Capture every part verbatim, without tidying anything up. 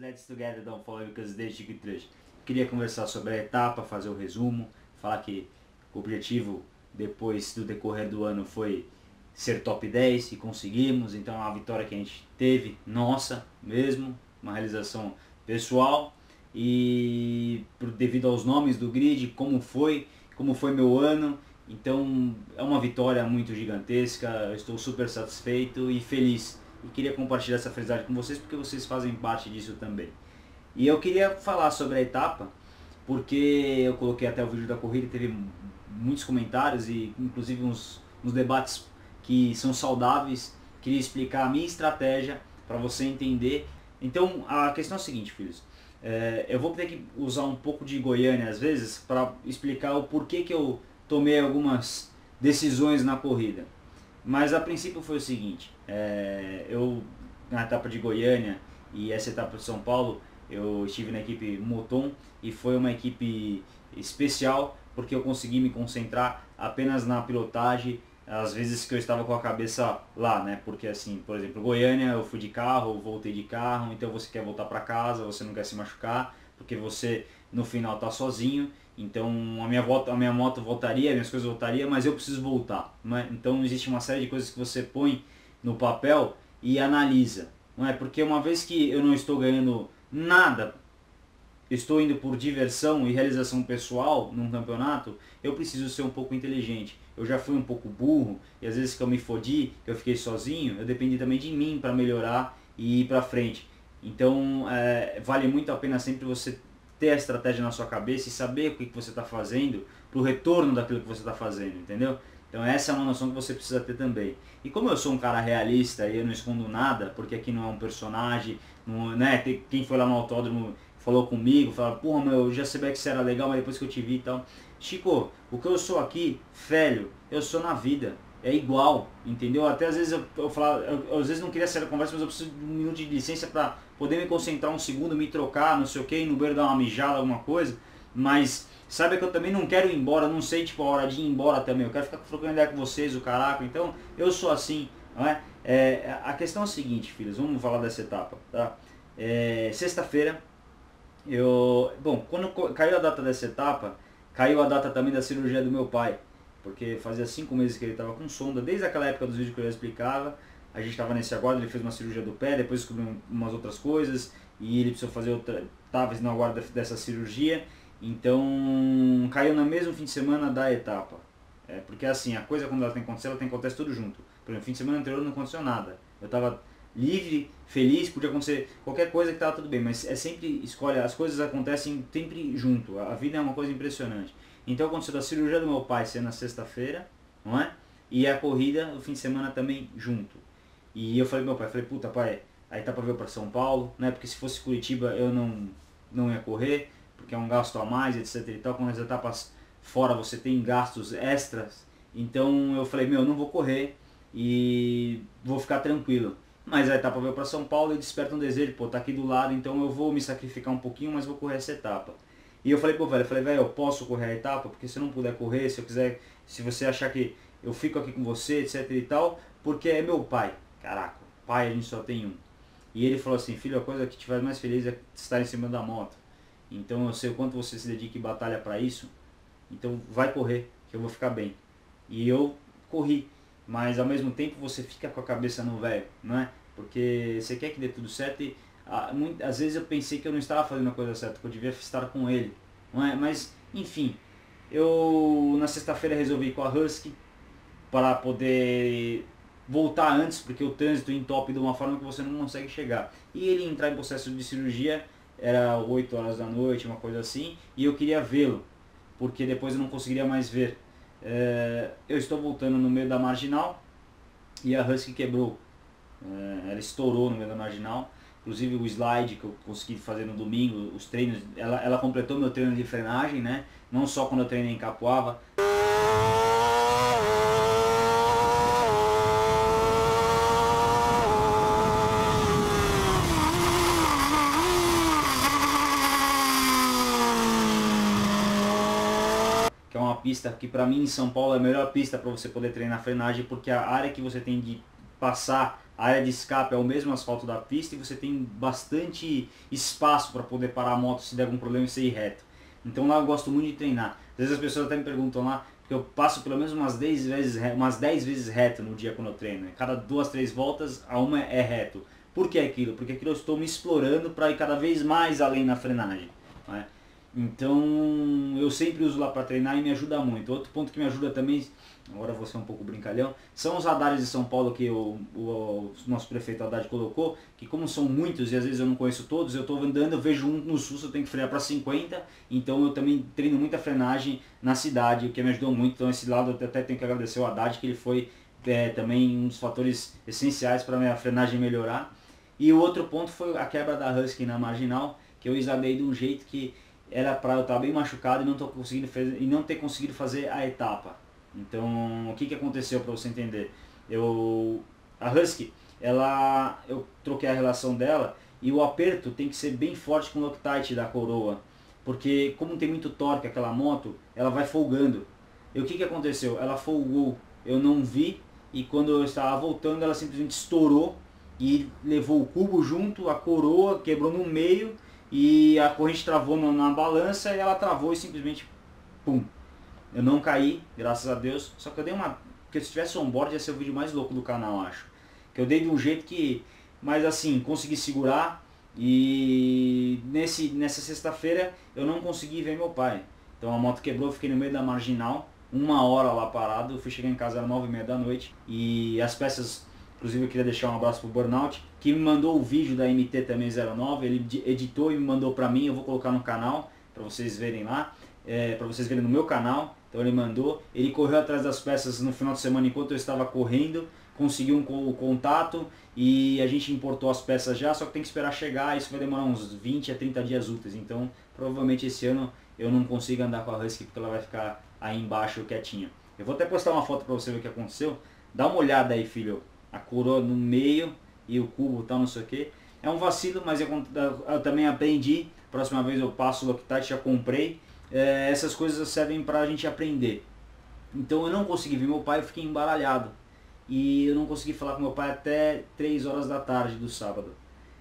Let's Together Don't Follow Because They Chico Trecho. Queria conversar sobre a etapa, fazer o resumo, falar que o objetivo depois do decorrer do ano foi ser top dez e conseguimos, então é uma vitória que a gente teve, nossa mesmo, uma realização pessoal e devido aos nomes do grid, como foi, como foi meu ano, então é uma vitória muito gigantesca, eu estou super satisfeito e feliz. E queria compartilhar essa felicidade com vocês porque vocês fazem parte disso também. E eu queria falar sobre a etapa, porque eu coloquei até o vídeo da corrida e teve muitos comentários e inclusive uns, uns debates que são saudáveis. Queria explicar a minha estratégia para você entender. Então a questão é a seguinte, filhos. É, eu vou ter que usar um pouco de Goiânia às vezes para explicar o porquê que eu tomei algumas decisões na corrida. Mas a princípio foi o seguinte, é, eu na etapa de Goiânia e essa etapa de São Paulo, eu estive na equipe Moton e foi uma equipe especial porque eu consegui me concentrar apenas na pilotagem, às vezes que eu estava com a cabeça lá, né? Porque assim, por exemplo, Goiânia eu fui de carro, voltei de carro, então você quer voltar para casa, você não quer se machucar, porque você no final tá sozinho. Então a minha, volta, a minha moto voltaria, minhas coisas voltariam, mas eu preciso voltar. Não é? Então existe uma série de coisas que você põe no papel e analisa. Não é? Porque uma vez que eu não estou ganhando nada, estou indo por diversão e realização pessoal num campeonato, eu preciso ser um pouco inteligente. Eu já fui um pouco burro, e às vezes que eu me fodi, que eu fiquei sozinho, eu dependi também de mim para melhorar e ir para frente. Então é, vale muito a pena sempre você ter a estratégia na sua cabeça e saber o que você está fazendo para o retorno daquilo que você está fazendo, entendeu? Então essa é uma noção que você precisa ter também. E como eu sou um cara realista e eu não escondo nada, porque aqui não é um personagem, não, né? Tem, quem foi lá no autódromo falou comigo, falou, porra, meu, eu já sabia que você era legal, mas depois que eu te vi e tal. Chico, o que eu sou aqui, velho, eu sou na vida. É igual, entendeu? Até às vezes eu, eu falava, eu, eu, às vezes não queria ser a conversa, mas eu preciso de um minuto de licença para poder me concentrar um segundo, me trocar, não sei o que, ir no banheiro dar uma mijada, alguma coisa. Mas sabe que eu também não quero ir embora, não sei tipo a hora de ir embora também, eu quero ficar trocando ideia com vocês, o caraca. Então eu sou assim, não é? É, a questão é a seguinte, filhos, vamos falar dessa etapa, tá? É, sexta-feira, eu, bom, quando caiu a data dessa etapa, caiu a data também da cirurgia do meu pai. Porque fazia cinco meses que ele estava com sonda, desde aquela época dos vídeos que eu explicava, a gente estava nesse aguardo, ele fez uma cirurgia do pé, depois descobriu umas outras coisas, e ele precisou fazer outra, estava no aguardo dessa cirurgia, então caiu no mesmo fim de semana da etapa. É, porque assim, a coisa quando ela tem que acontecer, ela tem que acontecer tudo junto. Por exemplo, fim de semana anterior não aconteceu nada, eu estava livre, feliz, podia acontecer qualquer coisa que estava tudo bem, mas é sempre, escolhe, as coisas acontecem sempre junto, a vida é uma coisa impressionante. Então aconteceu a cirurgia do meu pai ser na sexta-feira, não é? E a corrida o fim de semana também junto. E eu falei pro meu pai, falei, puta pai, a etapa veio para São Paulo, né? Porque se fosse Curitiba eu não, não ia correr, porque é um gasto a mais, etc e tal. Quando as etapas fora você tem gastos extras, então eu falei, meu, eu não vou correr e vou ficar tranquilo. Mas a etapa veio para São Paulo e desperta um desejo, pô, tá aqui do lado, então eu vou me sacrificar um pouquinho, mas vou correr essa etapa. E eu falei pro velho, eu falei, velho, eu posso correr a etapa, porque se eu não puder correr, se eu quiser, se você achar que eu fico aqui com você, etc e tal, porque é meu pai. Caraca, pai a gente só tem um. E ele falou assim, filho, a coisa que te faz mais feliz é estar em cima da moto. Então eu sei o quanto você se dedica e batalha para isso, então vai correr, que eu vou ficar bem. E eu corri, mas ao mesmo tempo você fica com a cabeça no velho, não é? Porque você quer que dê tudo certo e às vezes eu pensei que eu não estava fazendo a coisa certa, que eu devia estar com ele, não é? Mas, enfim, eu na sexta-feira resolvi ir com a Husky para poder voltar antes, porque o trânsito entope de uma forma que você não consegue chegar. E ele entrar em processo de cirurgia, era oito horas da noite, uma coisa assim, e eu queria vê-lo, porque depois eu não conseguiria mais ver. É, eu estou voltando no meio da marginal e a Husky quebrou, é, ela estourou no meio da marginal. Inclusive o slide que eu consegui fazer no domingo, os treinos, ela, ela completou meu treino de frenagem, né? Não só quando eu treinei em Capoava. Que é uma pista que para mim em São Paulo é a melhor pista para você poder treinar frenagem, porque a área que você tem de passar, a área de escape é o mesmo asfalto da pista e você tem bastante espaço para poder parar a moto se der algum problema e você ir reto. Então lá eu gosto muito de treinar. Às vezes as pessoas até me perguntam lá, porque eu passo pelo menos umas dez vezes, umas dez vezes reto no dia quando eu treino. Cada duas, três voltas, a uma é reto. Por que aquilo? Porque aquilo eu estou me explorando para ir cada vez mais além na frenagem. Não é? Então eu sempre uso lá para treinar e me ajuda muito. Outro ponto que me ajuda também, agora eu vou ser um pouco brincalhão, são os radares de São Paulo que o, o, o nosso prefeito Haddad colocou, que como são muitos e às vezes eu não conheço todos, eu estou andando, eu vejo um no susto, eu tenho que frear para cinquenta, então eu também treino muita frenagem na cidade, o que me ajudou muito. Então esse lado eu até tenho que agradecer ao Haddad, que ele foi é, também um dos fatores essenciais para a minha frenagem melhorar. E o outro ponto foi a quebra da Husky na marginal, que eu exadei de um jeito que era para eu estar bem machucado e não, tô conseguindo fazer, e não ter conseguido fazer a etapa. Então, o que, que aconteceu para você entender? Eu, a Husky, ela, eu troquei a relação dela e o aperto tem que ser bem forte com o Loctite da coroa. Porque como tem muito torque aquela moto, ela vai folgando. E o que, que aconteceu? Ela folgou, eu não vi, e quando eu estava voltando ela simplesmente estourou e levou o cubo junto, a coroa quebrou no meio, e a corrente travou na, na balança e ela travou e simplesmente pum. Eu não caí, graças a Deus, só que eu dei uma... Porque se tivesse on-board ia ser o vídeo mais louco do canal, acho. Que eu dei de um jeito que... Mas assim, consegui segurar e nesse, nessa sexta-feira eu não consegui ver meu pai. Então a moto quebrou, eu fiquei no meio da marginal, uma hora lá parado, eu fui chegar em casa às nove e meia da noite e as peças... Inclusive eu queria deixar um abraço pro Burnout, que me mandou o vídeo da M T também zero nove, ele editou e me mandou pra mim, eu vou colocar no canal, pra vocês verem lá, é, pra vocês verem no meu canal. Então ele mandou, ele correu atrás das peças no final de semana enquanto eu estava correndo, conseguiu um, o contato e a gente importou as peças já, só que tem que esperar chegar, isso vai demorar uns vinte a trinta dias úteis, então provavelmente esse ano eu não consigo andar com a Husky porque ela vai ficar aí embaixo quietinha. Eu vou até postar uma foto pra você ver o que aconteceu, dá uma olhada aí, filho. A coroa no meio e o cubo tal, não sei o que. É um vacilo, mas eu, eu também aprendi. Próxima vez eu passo o Loctite, já comprei. É, essas coisas servem pra gente aprender. Então eu não consegui ver meu pai, eu fiquei embaralhado. E eu não consegui falar com meu pai até três horas da tarde do sábado.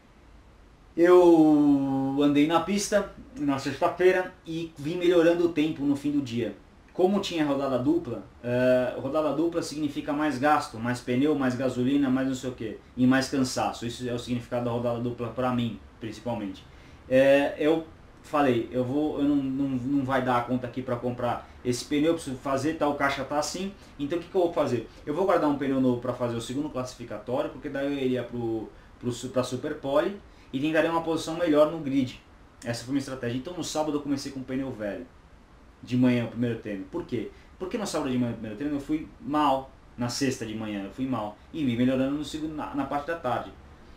Eu andei na pista na sexta-feira e vim melhorando o tempo no fim do dia. Como tinha rodada dupla, uh, rodada dupla significa mais gasto, mais pneu, mais gasolina, mais não sei o que, e mais cansaço. Isso é o significado da rodada dupla para mim, principalmente. É, eu falei, eu vou, eu não, não, não vai dar a conta aqui para comprar esse pneu, preciso fazer, tal, o caixa tá assim. Então o que, que eu vou fazer? Eu vou guardar um pneu novo para fazer o segundo classificatório, porque daí eu iria para a Super Pole e tentaria uma posição melhor no grid. Essa foi a minha estratégia. Então no sábado eu comecei com um pneu velho. De manhã, o primeiro treino. Por quê? Porque no sábado de manhã, o primeiro treino, eu fui mal. Na sexta de manhã, eu fui mal. E me melhorando no segundo, na, na parte da tarde.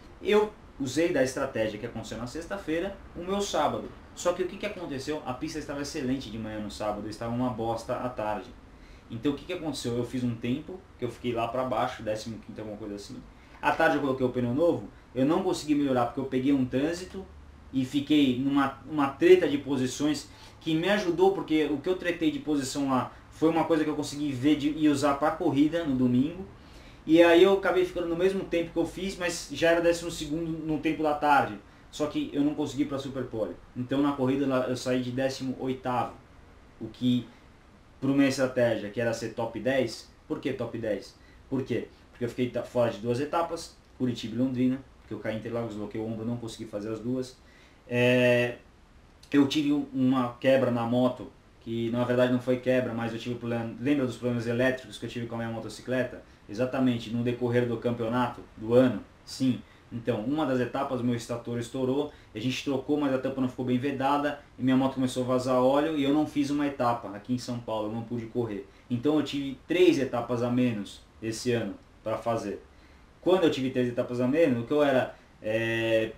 Eu usei da estratégia que aconteceu na sexta-feira, o meu sábado. Só que o que, que aconteceu? A pista estava excelente de manhã no sábado, estava uma bosta à tarde. Então o que, que aconteceu? Eu fiz um tempo, que eu fiquei lá pra baixo, décimo quinto, alguma coisa assim. À tarde eu coloquei o pneu novo, eu não consegui melhorar porque eu peguei um trânsito e fiquei numa uma treta de posições que me ajudou, porque o que eu tretei de posição lá foi uma coisa que eu consegui ver de, e usar para a corrida no domingo. E aí eu acabei ficando no mesmo tempo que eu fiz, mas já era décimo segundo no tempo da tarde. Só que eu não consegui para a Super Pole. Então na corrida eu saí de décimo oitavo. O que, para minha estratégia, que era ser top dez, por que top dez? Por quê? Porque eu fiquei fora de duas etapas, Curitiba e Londrina, porque eu caí em Interlagos, bloqueei o ombro, não consegui fazer as duas. É... Eu tive uma quebra na moto, que na verdade não foi quebra, mas eu tive problema. Lembra dos problemas elétricos que eu tive com a minha motocicleta? Exatamente, no decorrer do campeonato, do ano, sim. Então, uma das etapas, meu estator estourou, a gente trocou, mas a tampa não ficou bem vedada, e minha moto começou a vazar óleo, e eu não fiz uma etapa aqui em São Paulo, eu não pude correr. Então eu tive três etapas a menos esse ano para fazer. Quando eu tive três etapas a menos, o que eu era é,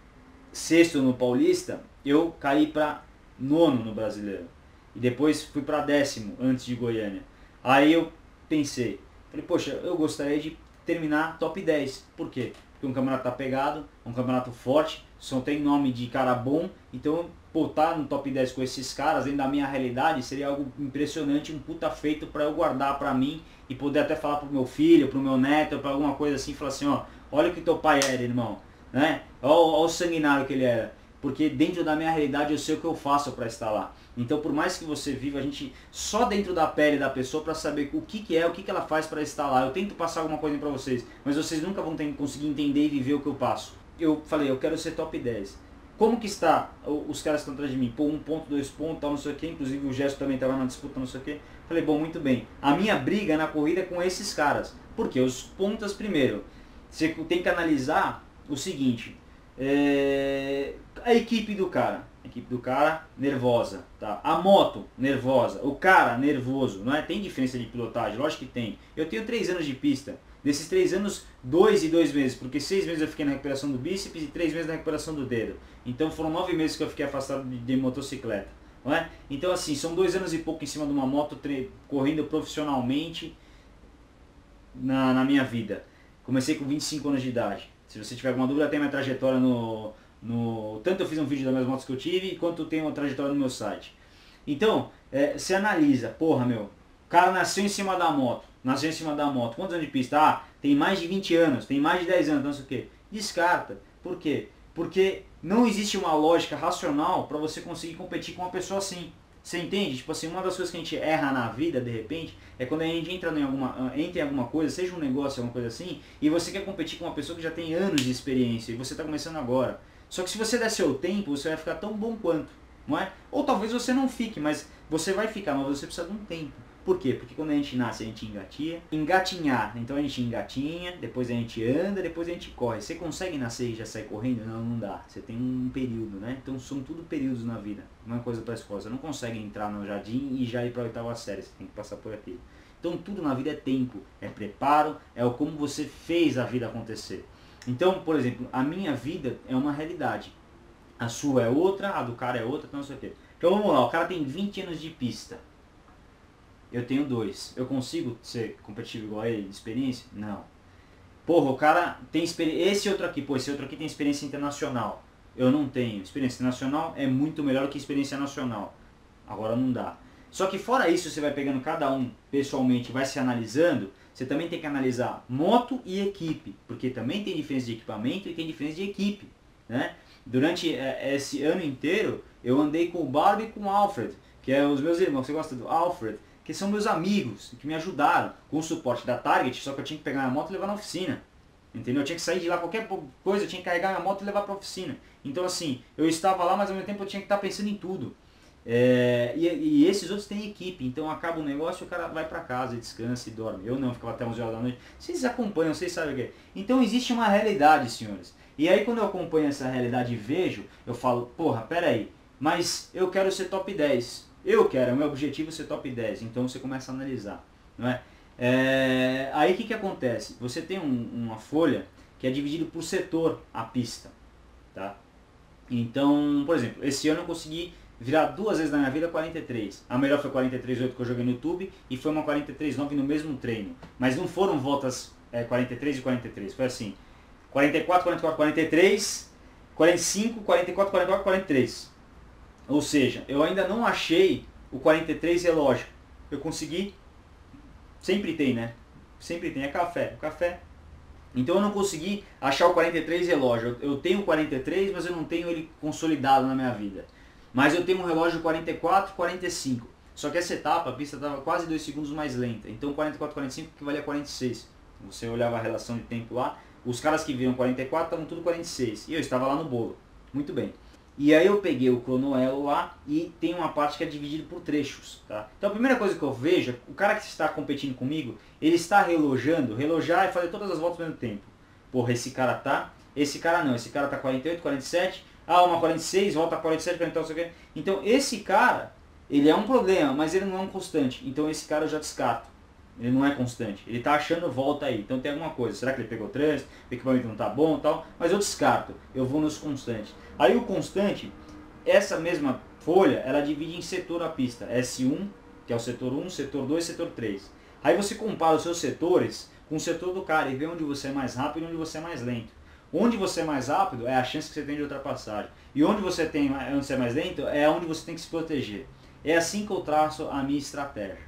sexto no Paulista, eu caí para nono no Brasileiro. E depois fui para décimo antes de Goiânia. Aí eu pensei, falei, poxa, eu gostaria de terminar top dez. Por quê? Porque um campeonato tá pegado, um campeonato forte, só tem nome de cara bom. Então, pô, tá no top dez com esses caras, dentro da minha realidade, seria algo impressionante, um puta feito para eu guardar para mim e poder até falar pro meu filho, pro meu neto, para alguma coisa assim, falar assim, ó, olha o que teu pai era, irmão, né? Olha, olha o sanguinário que ele era. Porque dentro da minha realidade eu sei o que eu faço para estar lá. Então por mais que você viva, a gente só dentro da pele da pessoa para saber o que, que é, o que, que ela faz para estar lá. Eu tento passar alguma coisa para vocês, mas vocês nunca vão ter, conseguir entender e viver o que eu passo. Eu falei, eu quero ser top dez. Como que está os caras que estão atrás de mim? Pô, um ponto, dois pontos, tal, não sei o que. Inclusive o Gerson também estava na disputa, não sei o que. Falei, bom, muito bem. A minha briga na corrida é com esses caras. Por quê? Os pontas primeiro. Você tem que analisar o seguinte. É... A equipe do cara. A equipe do cara, nervosa. Tá? A moto, nervosa. O cara, nervoso. Não é? Tem diferença de pilotagem? Lógico que tem. Eu tenho três anos de pista. Desses três anos, dois e dois meses, porque seis meses eu fiquei na recuperação do bíceps e três meses na recuperação do dedo. Então foram nove meses que eu fiquei afastado de, de motocicleta. Não é? Então assim, são dois anos e pouco em cima de uma moto, correndo profissionalmente na, na minha vida. Comecei com vinte e cinco anos de idade. Se você tiver alguma dúvida, tem minha trajetória no, no... Tanto eu fiz um vídeo das minhas motos que eu tive, quanto tem uma trajetória no meu site. Então, é, você analisa, porra meu, o cara nasceu em cima da moto. Nasceu em cima da moto. Quantos anos de pista? Ah, tem mais de vinte anos, tem mais de dez anos, não sei o que. Descarta. Por quê? Porque não existe uma lógica racional para você conseguir competir com uma pessoa assim. Você entende? Tipo assim, uma das coisas que a gente erra na vida, de repente, é quando a gente entra em alguma, entra em alguma coisa, seja um negócio, alguma coisa assim, e você quer competir com uma pessoa que já tem anos de experiência, e você está começando agora. Só que se você der seu tempo, você vai ficar tão bom quanto, não é? Ou talvez você não fique, mas você vai ficar, mas você precisa de um tempo. Por quê? Porque quando a gente nasce, a gente engatinha. Engatinhar, então a gente engatinha, depois a gente anda, depois a gente corre. Você consegue nascer e já sair correndo? Não, não dá. Você tem um período, né? Então são tudo períodos na vida. Uma coisa para a escola. Você não consegue entrar no jardim e já ir para a oitava série. Você tem que passar por aquilo. Então tudo na vida é tempo, é preparo, é o como você fez a vida acontecer. Então, por exemplo, a minha vida é uma realidade. A sua é outra, a do cara é outra, então não sei o quê. Então vamos lá, o cara tem vinte anos de pista. Eu tenho dois. Eu consigo ser competitivo igual a ele, de experiência? Não. Porra, o cara tem experiência. Esse outro aqui, pô, esse outro aqui tem experiência internacional. Eu não tenho. Experiência internacional é muito melhor que experiência nacional. Agora não dá. Só que fora isso, você vai pegando cada um pessoalmente, vai se analisando. Você também tem que analisar moto e equipe. Porque também tem diferença de equipamento e tem diferença de equipe, né? Durante é, esse ano inteiro, eu andei com o Barbie e com o Alfred, que é os meus irmãos. Você gosta do Alfred? Que são meus amigos, que me ajudaram com o suporte da Target, só que eu tinha que pegar minha moto e levar na oficina. Entendeu? Eu tinha que sair de lá, qualquer coisa, eu tinha que carregar minha moto e levar para a oficina. Então assim, eu estava lá, mas ao mesmo tempo eu tinha que estar pensando em tudo. É, e, e esses outros têm equipe, então acaba o negócio e o cara vai para casa, descansa e dorme. Eu não, ficava até onze horas da noite. Vocês acompanham, vocês sabem o que é. Então existe uma realidade, senhores. E aí quando eu acompanho essa realidade e vejo, eu falo, porra, pera aí, mas eu quero ser top dez. Eu quero, o meu objetivo é ser top dez, então você começa a analisar, não é? É aí o que, que acontece? Você tem um, uma folha que é dividida por setor, a pista, tá? Então, por exemplo, esse ano eu consegui virar duas vezes na minha vida quarenta e três. A melhor foi quarenta e três oito que eu joguei no YouTube e foi uma quarenta e três nove no mesmo treino. Mas não foram voltas é, quarenta e três e quarenta e três, foi assim, quarenta e quatro, quarenta e quatro, quarenta e três, quarenta e cinco, quarenta e quatro, quarenta e quatro, quarenta e três. Ou seja, eu ainda não achei o quarenta e três relógio. Eu consegui, sempre tem, né? Sempre tem, é café, café. Então eu não consegui achar o quarenta e três relógio. Eu tenho o quarenta e três, mas eu não tenho ele consolidado na minha vida. Mas eu tenho um relógio quarenta e quatro, quarenta e cinco. Só que essa etapa, a pista estava quase dois segundos mais lenta. Então quarenta e quatro, quarenta e cinco equivalia a quarenta e seis. Você olhava a relação de tempo lá. Os caras que viram quarenta e quatro estavam tudo quarenta e seis. E eu estava lá no bolo. Muito bem. E aí eu peguei o cronoelo lá e tem uma parte que é dividida por trechos, tá? Então a primeira coisa que eu vejo, o cara que está competindo comigo, ele está relojando, relojar e fazer todas as voltas ao mesmo tempo. Porra, esse cara tá, esse cara não, esse cara tá quarenta e oito, quarenta e sete, ah, uma quarenta e seis, volta quarenta e sete, quarenta e oito, não sei o quê. Então esse cara, ele é um problema, mas ele não é um constante. Então esse cara eu já descarto. Ele não é constante. Ele está achando volta aí. Então tem alguma coisa. Será que ele pegou trânsito? O equipamento não está bom e tal? Mas eu descarto. Eu vou nos constantes. Aí o constante, essa mesma folha, ela divide em setor a pista. S um, que é o setor um, setor dois, setor três. Aí você compara os seus setores com o setor do cara e vê onde você é mais rápido e onde você é mais lento. Onde você é mais rápido é a chance que você tem de ultrapassagem. E onde você, tem, onde você é mais lento é onde você tem que se proteger. É assim que eu traço a minha estratégia.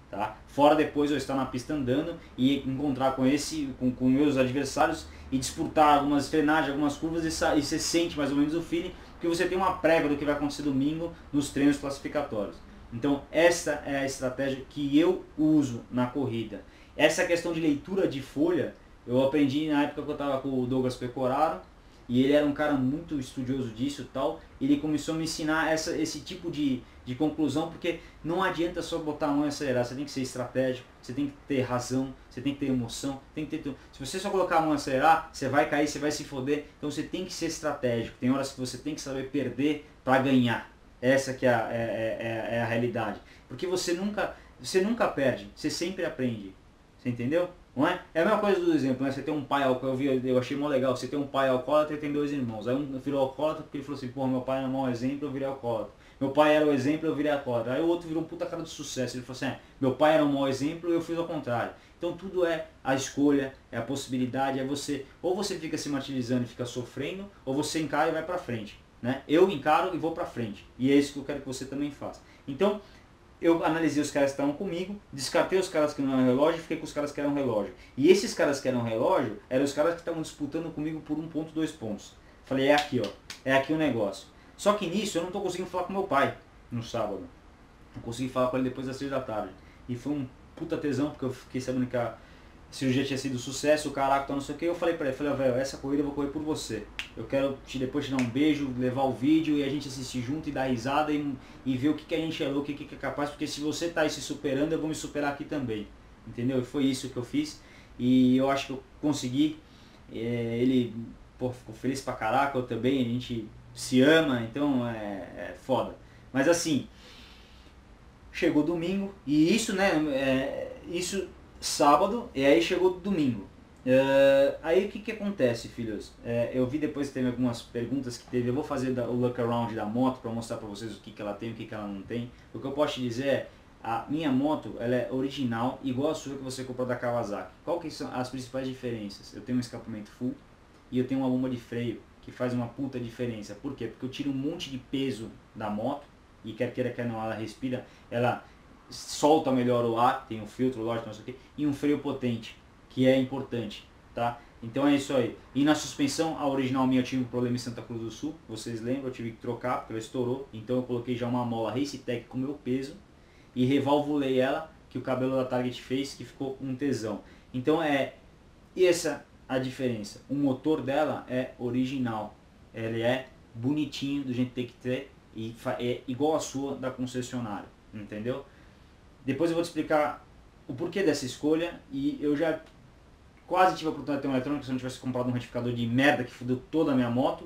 Tá? Fora depois eu estar na pista andando e encontrar com esse, com, com meus adversários e disputar algumas frenagens, algumas curvas e, e você sente mais ou menos o feeling, porque você tem uma prévia do que vai acontecer domingo nos treinos classificatórios. Então essa é a estratégia que eu uso na corrida. Essa questão de leitura de folha, eu aprendi na época que eu estava com o Douglas Pecoraro, e ele era um cara muito estudioso disso e tal, ele começou a me ensinar essa, esse tipo de, de conclusão, porque não adianta só botar a mão e acelerar, você tem que ser estratégico, você tem que ter razão, você tem que ter emoção, tem que ter... Se você só colocar a mão e acelerar, você vai cair, você vai se foder, então você tem que ser estratégico, tem horas que você tem que saber perder para ganhar, essa que é a, é, é, é a realidade, porque você nunca, você nunca perde, você sempre aprende, você entendeu? Não é? É a mesma coisa do exemplo, né? Você tem um pai alcoólatra, eu, vi, eu achei mó legal, você tem um pai alcoólatra e tem dois irmãos. Aí um virou alcoólatra porque ele falou assim, porra, meu pai era um mau exemplo, eu virei alcoólatra. Meu pai era o exemplo, eu virei alcoólatra. Aí o outro virou um puta cara de sucesso, ele falou assim, é, meu pai era um mau exemplo, eu fiz ao contrário. Então tudo é a escolha, é a possibilidade, é você, ou você fica se martirizando e fica sofrendo, ou você encara e vai pra frente. Né? Eu encaro e vou pra frente. E é isso que eu quero que você também faça. Então, eu analisei os caras que estavam comigo, descartei os caras que não eram relógio e fiquei com os caras que eram relógio. E esses caras que eram relógio, eram os caras que estavam disputando comigo por um ponto, dois pontos. Falei, é aqui, ó, é aqui o negócio. Só que nisso eu não estou conseguindo falar com meu pai no sábado. Não consegui falar com ele depois das seis da tarde. E foi um puta tesão, porque eu fiquei sabendo que a cirurgia tinha sido sucesso, o caraca, tá, não sei o que. Eu falei pra ele, falei, velho, essa corrida eu vou correr por você. Eu quero te, depois te dar um beijo, levar o vídeo e a gente assistir junto e dar risada e, e ver o que, que a gente é louco, o que, que é capaz, porque se você tá aí se superando, eu vou me superar aqui também. Entendeu? E foi isso que eu fiz. E eu acho que eu consegui. É, ele pô, ficou feliz pra caraca, eu também, a gente se ama, então é, é foda. Mas assim, chegou domingo, e isso, né, é, isso sábado, e aí chegou domingo. Uh, aí o que que acontece, filhos? Uh, eu vi depois que teve algumas perguntas que teve, eu vou fazer da, o look around da moto para mostrar para vocês o que que ela tem e o que que ela não tem. O que eu posso te dizer é, a minha moto, ela é original, igual a sua que você comprou da Kawasaki. Qual que são as principais diferenças? Eu tenho um escapamento full e eu tenho uma bomba de freio, que faz uma puta diferença. Por quê? Porque eu tiro um monte de peso da moto, e quer queira, quer não, ela respira, ela solta melhor o ar, tem um filtro, lógico, não sei o que, e um freio potente, que é importante, tá? Então é isso aí. E na suspensão, a original minha eu tive um problema em Santa Cruz do Sul, vocês lembram, eu tive que trocar, porque ela estourou, então eu coloquei já uma mola Racetec com meu peso, e revalvulei ela, que o cabelo da Target fez, que ficou um tesão. Então é essa a diferença. O motor dela é original, ele é bonitinho, do jeito que tem que ter, e é igual a sua da concessionária, entendeu? Depois eu vou te explicar o porquê dessa escolha, e eu já quase tive a oportunidade de ter um eletrônico se eu não tivesse comprado um retificador de merda que fudeu toda a minha moto,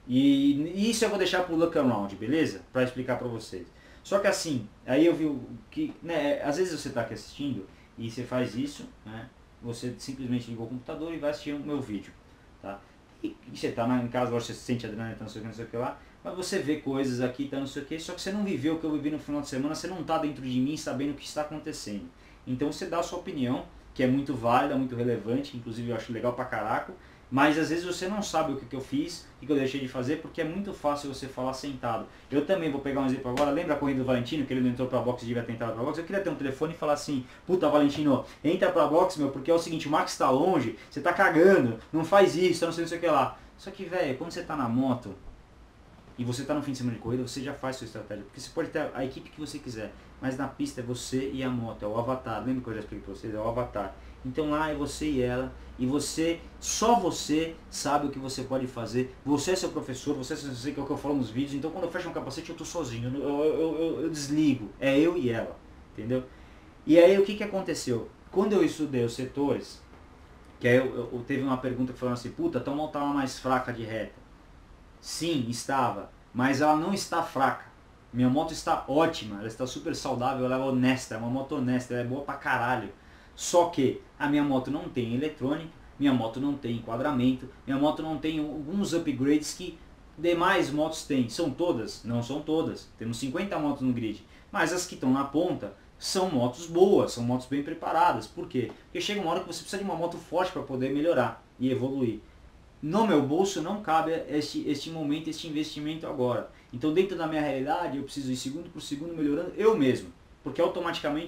e isso eu vou deixar pro look around, beleza? Pra explicar pra vocês. Só que assim, aí eu vi o que, né, às vezes você tá aqui assistindo e você faz isso, né? Você simplesmente ligou o computador e vai assistir o meu vídeo, tá? E, e você tá em casa, você sente adrenalina, não sei o que, não sei o que lá, mas você vê coisas aqui, tá, não sei o que, só que você não viveu o que eu vivi no final de semana, você não tá dentro de mim sabendo o que está acontecendo. Então você dá a sua opinião, que é muito válida, muito relevante, inclusive eu acho legal pra caraca, mas às vezes você não sabe o que, que eu fiz, o que eu deixei de fazer, porque é muito fácil você falar sentado. Eu também vou pegar um exemplo agora, lembra a corrida do Valentino, que ele não entrou pra boxe e devia ter entrado pra boxe? Eu queria ter um telefone e falar assim, puta Valentino, entra pra boxe, meu, porque é o seguinte, o Max tá longe, você tá cagando, não faz isso, não sei, não sei o que lá. Só que, velho, quando você tá na moto, e você está no fim de semana de corrida, você já faz sua estratégia. Porque você pode ter a equipe que você quiser, mas na pista é você e a moto, é o avatar. Lembra que eu já expliquei para vocês? É o avatar. Então lá é você e ela, e você, só você sabe o que você pode fazer. Você é seu professor, você é seu professor, que é o que eu falo nos vídeos. Então quando eu fecho um capacete eu tô sozinho, eu, eu, eu, eu desligo. É eu e ela, entendeu? E aí o que, que aconteceu? Quando eu estudei os setores, que aí eu, eu, eu teve uma pergunta que falou assim, puta, tua moto estava mais fraca de reta. Sim, estava, mas ela não está fraca. Minha moto está ótima, ela está super saudável, ela é honesta, é uma moto honesta, ela é boa pra caralho. Só que a minha moto não tem eletrônica, minha moto não tem enquadramento, minha moto não tem alguns upgrades que demais motos têm. São todas? Não são todas. Temos cinquenta motos no grid, mas as que estão na ponta são motos boas, são motos bem preparadas. Por quê? Porque chega uma hora que você precisa de uma moto forte para poder melhorar e evoluir. No meu bolso não cabe este, este momento, este investimento agora. Então dentro da minha realidade eu preciso ir segundo por segundo melhorando eu mesmo. Porque automaticamente eu vou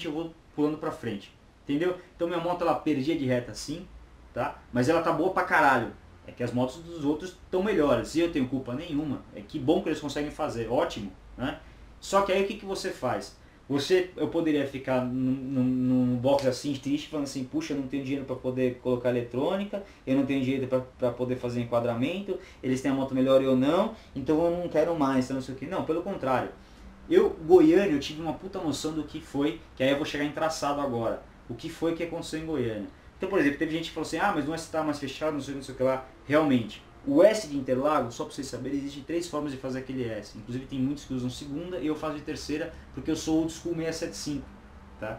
pulando pra frente, entendeu? Então minha moto ela perdia de reta sim, tá? Mas ela tá boa pra caralho. É que as motos dos outros estão melhores, e eu tenho culpa nenhuma. É que bom que eles conseguem fazer, ótimo, né? Só que aí o que, que você faz? Você, eu poderia ficar num, num box assim, triste, falando assim, puxa, eu não tenho dinheiro para poder colocar eletrônica, eu não tenho dinheiro para poder fazer enquadramento, eles têm a moto melhor e eu não, então eu não quero mais, então não sei o que. Não, pelo contrário. Eu, Goiânia, eu tive uma puta noção do que foi, que aí eu vou chegar em traçado agora. O que foi que aconteceu em Goiânia. Então, por exemplo, teve gente que falou assim, ah, mas não é se está mais fechado, não sei o que, não sei o que lá. Realmente, o S de Interlagos, só para vocês saberem, existem três formas de fazer aquele S. Inclusive tem muitos que usam segunda e eu faço de terceira porque eu sou old school seiscentos e setenta e cinco, tá?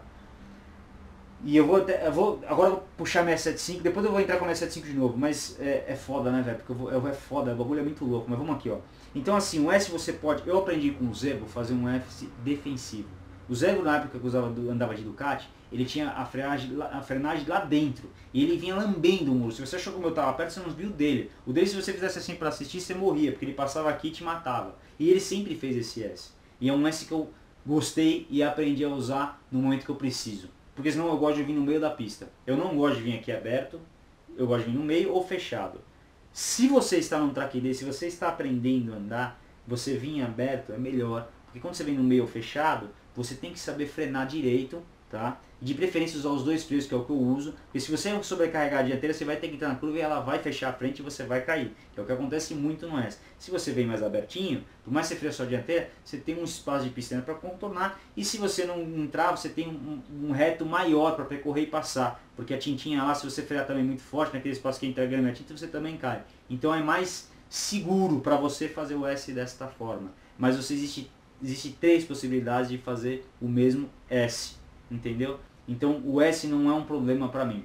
E eu vou, eu vou agora eu vou puxar seiscentos e setenta e cinco, depois eu vou entrar com seiscentos e setenta e cinco de novo, mas é, é foda, né, velho? Porque eu vou, eu, é foda, o bagulho é muito louco, mas vamos aqui, ó. Então assim, o S você pode, eu aprendi com o Zebo fazer um S defensivo. O Zebo, na época que eu usava, andava de Ducati, ele tinha a frenagem, a frenagem lá dentro. E ele vinha lambendo o muro. Se você achou que o meu estava perto, você não viu dele. O dele, se você fizesse assim para assistir, você morria, porque ele passava aqui e te matava. E ele sempre fez esse S. E é um S que eu gostei e aprendi a usar no momento que eu preciso. Porque senão eu gosto de vir no meio da pista. Eu não gosto de vir aqui aberto, eu gosto de vir no meio ou fechado. Se você está num track day, se você está aprendendo a andar, você vir aberto é melhor. Porque quando você vem no meio ou fechado, você tem que saber frenar direito, tá? E de preferência usar os dois freios, que é o que eu uso. Porque se você sobrecarregar a dianteira, você vai ter que entrar na curva e ela vai fechar a frente e você vai cair. Que é o que acontece muito no S. Se você vem mais abertinho, por mais que você freia só a dianteira, você tem um espaço de pista para contornar. E se você não entrar, você tem um, um reto maior para percorrer e passar. Porque a tintinha lá, se você frear também muito forte, naquele espaço que entra grama a tinta, você também cai. Então é mais seguro para você fazer o S desta forma. Mas você existe Existem três possibilidades de fazer o mesmo S, entendeu? Então o S não é um problema para mim.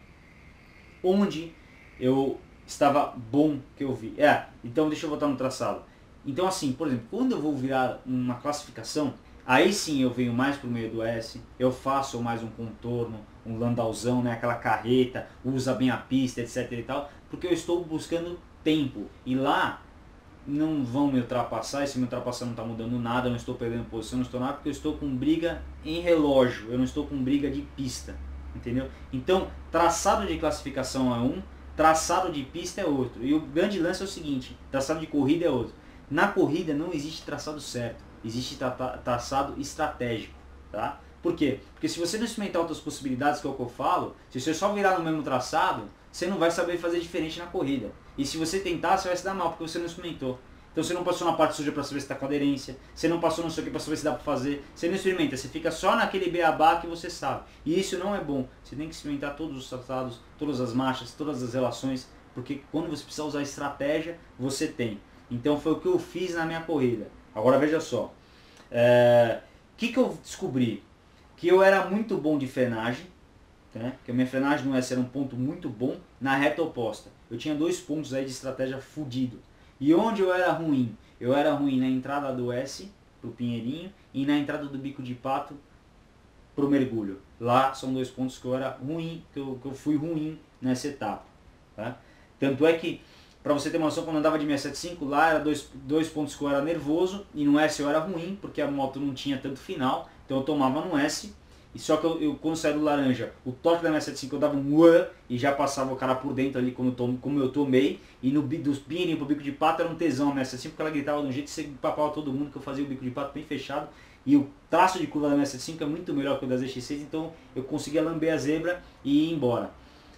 Onde eu estava bom que eu vi. É, então deixa eu voltar no traçado. Então assim, por exemplo, quando eu vou virar uma classificação, aí sim eu venho mais pro meio do S, eu faço mais um contorno, um landauzão, né, aquela carreta, usa bem a pista, etc e tal, porque eu estou buscando tempo. E lá não vão me ultrapassar, e se me ultrapassar não está mudando nada, eu não estou perdendo posição, não estou nada, porque eu estou com briga em relógio, eu não estou com briga de pista, entendeu? Então, traçado de classificação é um, traçado de pista é outro, e o grande lance é o seguinte, traçado de corrida é outro. Na corrida não existe traçado certo, existe tra traçado estratégico, tá? Por quê? Porque se você não experimentar outras possibilidades, que é o que eu falo, se você só virar no mesmo traçado, você não vai saber fazer diferente na corrida. E se você tentar, você vai se dar mal, porque você não experimentou. Então você não passou na parte suja para saber se está com aderência, você não passou não sei o que para saber se dá para fazer, você não experimenta, você fica só naquele beabá que você sabe. E isso não é bom. Você tem que experimentar todos os traçados, todas as marchas, todas as relações, porque quando você precisa usar estratégia, você tem. Então foi o que eu fiz na minha corrida. Agora veja só. É... O que, que eu descobri? Que eu era muito bom de frenagem, né? Que a minha frenagem no S era um ponto muito bom na reta oposta. Eu tinha dois pontos aí de estratégia fudido. E onde eu era ruim? Eu era ruim na entrada do S, pro Pinheirinho, e na entrada do Bico de Pato, pro Mergulho. Lá são dois pontos que eu era ruim, que eu, que eu fui ruim nessa etapa. Tá? Tanto é que, para você ter uma noção, quando eu andava de seiscentos e setenta e cinco, lá era dois, dois pontos que eu era nervoso, e no S eu era ruim, porque a moto não tinha tanto final, então eu tomava no S. E só que eu, eu quando saí do laranja, o torque da seiscentos e setenta e cinco eu dava um uã e já passava o cara por dentro ali como eu, tom, como eu tomei. E no dos Pinheirinho pro Bico de Pato era um tesão a seiscentos e setenta e cinco, porque ela gritava de um jeito que você papava todo mundo, que eu fazia o Bico de Pato bem fechado. E o traço de curva da seiscentos e setenta e cinco é muito melhor que o da Z X seis, então eu conseguia lamber a zebra e ir embora.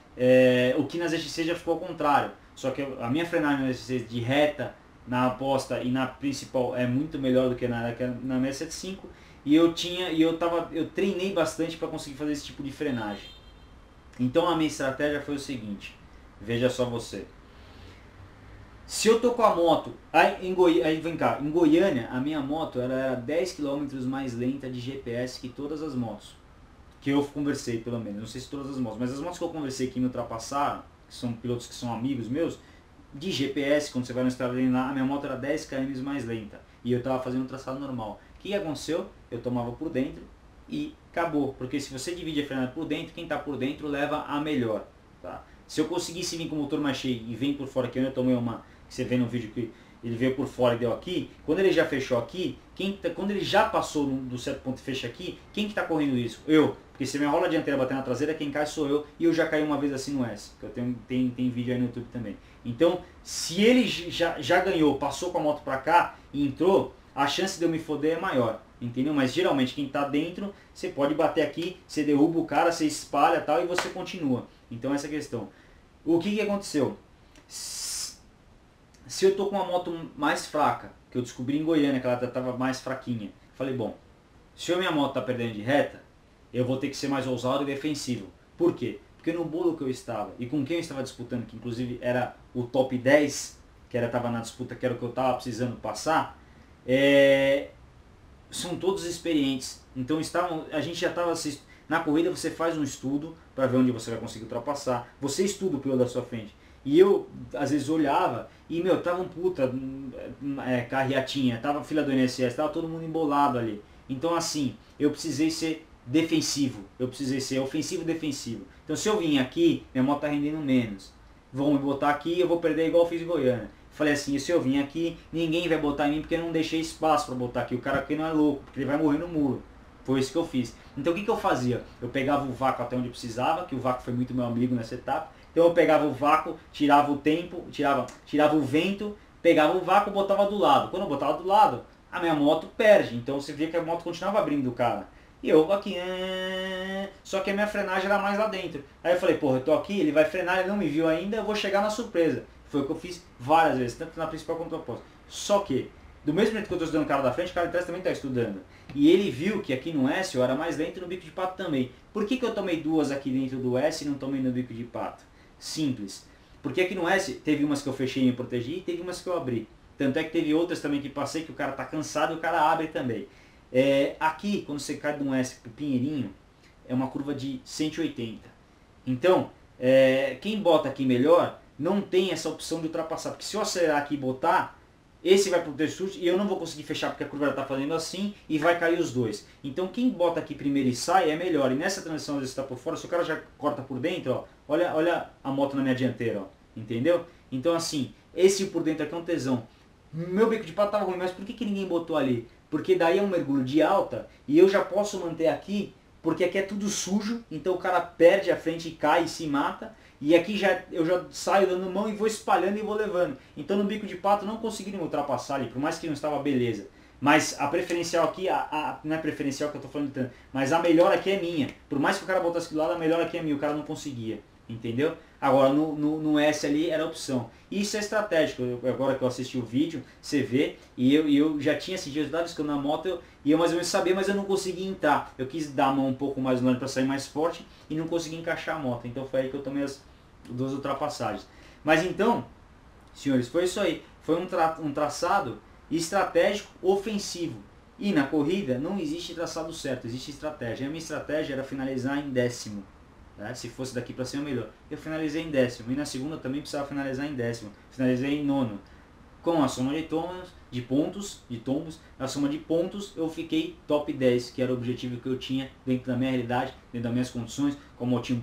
É, o que na Z X seis já ficou ao contrário. Só que a minha frenagem na Z X seis de reta, na aposta e na principal é muito melhor do que na, na seiscentos e setenta e cinco. E eu tinha, e eu tava, eu treinei bastante para conseguir fazer esse tipo de frenagem. Então a minha estratégia foi o seguinte, veja só você. Se eu tô com a moto, aí, em Goi, aí vem cá, em Goiânia a minha moto ela era dez quilômetros mais lenta de G P S que todas as motos. Que eu conversei pelo menos, não sei se todas as motos, mas as motos que eu conversei que me ultrapassaram, que são pilotos que são amigos meus, de G P S, quando você vai no estrada lá, a minha moto era dez quilômetros mais lenta. E eu tava fazendo um traçado normal. O que aconteceu? Eu tomava por dentro e acabou. Porque se você divide a frenagem por dentro, quem está por dentro leva a melhor. Tá? Se eu conseguisse vir com o motor mais cheio e vem por fora, que eu tomei uma, que você vê no vídeo que ele veio por fora e deu aqui, quando ele já fechou aqui, quem tá, quando ele já passou no, do certo ponto e fecha aqui, quem que está correndo isso? Eu. Porque se a minha rola dianteira bater na traseira, quem cai sou eu, e eu já caí uma vez assim no S, que eu tenho, tem, tem vídeo aí no YouTube também. Então, se ele já, já ganhou, passou com a moto pra cá e entrou, a chance de eu me foder é maior, entendeu? Mas geralmente quem tá dentro, você pode bater aqui, você derruba o cara, você espalha tal e você continua. Então essa é a questão. O que que aconteceu? Se eu tô com uma moto mais fraca, que eu descobri em Goiânia que ela tava mais fraquinha, falei, bom, se a minha moto tá perdendo de reta, eu vou ter que ser mais ousado e defensivo. Por quê? Porque no bolo que eu estava, e com quem eu estava disputando, que inclusive era o top dez, que era tava na disputa, que era o que eu estava precisando passar, é, são todos experientes. Então estavam, a gente já estava, na corrida você faz um estudo para ver onde você vai conseguir ultrapassar, você estuda o piloto da sua frente. E eu, às vezes, olhava e, meu, tava um puta é, carreatinha, tava fila do I N S S, tava todo mundo embolado ali. Então, assim, eu precisei ser defensivo, eu precisei ser ofensivo e defensivo. Então, se eu vim aqui, minha moto tá rendendo menos. Vão me botar aqui, eu vou perder igual eu fiz em Goiânia. Falei assim, se eu vim aqui, ninguém vai botar em mim porque eu não deixei espaço para botar aqui. O cara aqui não é louco, porque ele vai morrer no muro. Foi isso que eu fiz. Então, o que, que eu fazia? Eu pegava o vácuo até onde precisava, que o vácuo foi muito meu amigo nessa etapa. Então eu pegava o vácuo, tirava o tempo, tirava, tirava o vento, pegava o vácuo e botava do lado. Quando eu botava do lado, a minha moto perde. Então você via que a moto continuava abrindo do cara. E eu aqui, é... só que a minha frenagem era mais lá dentro. Aí eu falei, porra, eu tô aqui, ele vai frenar, ele não me viu ainda, eu vou chegar na surpresa. Foi o que eu fiz várias vezes, tanto na principal quanto na oposta. Só que, do mesmo jeito que eu estou estudando o cara da frente, o cara de trás também está estudando. E ele viu que aqui no S eu era mais lento e no bico de pato também. Por que, que eu tomei duas aqui dentro do S e não tomei no bico de pato? Simples. Porque aqui no S teve umas que eu fechei e me protegi e teve umas que eu abri. Tanto é que teve outras também que passei que o cara tá cansado e o cara abre também. É, aqui, quando você cai de um S pro Pinheirinho, é uma curva de cento e oitenta. Então, é, quem bota aqui melhor não tem essa opção de ultrapassar. Porque se eu acelerar aqui e botar, esse vai pro terço e eu não vou conseguir fechar porque a curva está fazendo assim e vai cair os dois. Então quem bota aqui primeiro e sai é melhor. E nessa transição às vezes está por fora, se o cara já corta por dentro, ó, olha, olha a moto na minha dianteira, ó, entendeu? Então assim, esse por dentro aqui é um tesão. Meu bico de pato estava ruim, mas por que, que ninguém botou ali? Porque daí é um mergulho de alta e eu já posso manter aqui, porque aqui é tudo sujo, então o cara perde a frente e cai e se mata. E aqui já, eu já saio dando mão e vou espalhando e vou levando. Então no bico de pato não consegui me ultrapassar ali, por mais que não estava beleza. Mas a preferencial aqui, a, a, não é preferencial que eu estou falando tanto, mas a melhor aqui é minha. Por mais que o cara botasse do lado, a melhor aqui é minha, o cara não conseguia. Entendeu? Agora no, no, no S ali era a opção. Isso é estratégico. Eu, agora que eu assisti o vídeo, você vê, e eu, e eu já tinha esse dia, eu estava buscando na moto, eu, e eu mais ou menos sabia, mas eu não conseguia entrar. Eu quis dar a mão um pouco mais longe para sair mais forte e não consegui encaixar a moto. Então foi aí que eu tomei as duas ultrapassagens. Mas então, senhores, foi isso aí. Foi um, tra um traçado estratégico ofensivo. E na corrida não existe traçado certo, existe estratégia. A minha estratégia era finalizar em décimo. Né? Se fosse daqui para cima, melhor. Eu finalizei em décimo. E na segunda também precisava finalizar em décimo. Finalizei em nono. Com a soma de tombos, de pontos, de tombos, a soma de pontos, eu fiquei top dez, que era o objetivo que eu tinha dentro da minha realidade, dentro das minhas condições, com a motinha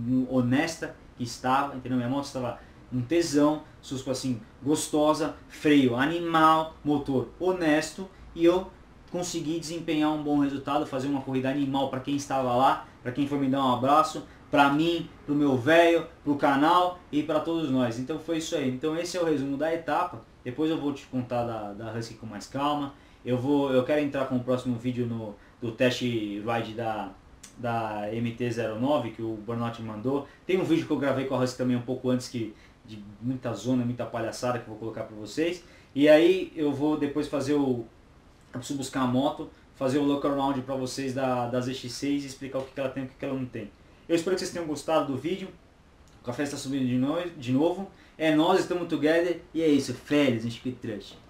honesta que estava, entendeu? Minha moto estava um tesão, suspa assim, gostosa, freio animal, motor honesto, e eu consegui desempenhar um bom resultado, fazer uma corrida animal para quem estava lá, para quem foi me dar um abraço, para mim, para o meu velho, para o canal e para todos nós. Então foi isso aí. Então esse é o resumo da etapa. Depois eu vou te contar da, da Husky com mais calma. Eu, vou, eu quero entrar com o próximo vídeo no, do test ride da, da M T zero nove que o Burnout me mandou. Tem um vídeo que eu gravei com a Husky também um pouco antes, que, de muita zona, muita palhaçada, que eu vou colocar para vocês. E aí eu vou depois fazer o... Eu preciso buscar a moto, fazer o look around para vocês da, da Z X seis e explicar o que, que ela tem e o que, que ela não tem. Eu espero que vocês tenham gostado do vídeo. O café está subindo de, no, de novo. É nós, estamos together. E é isso. Férias, Inscrito Trust.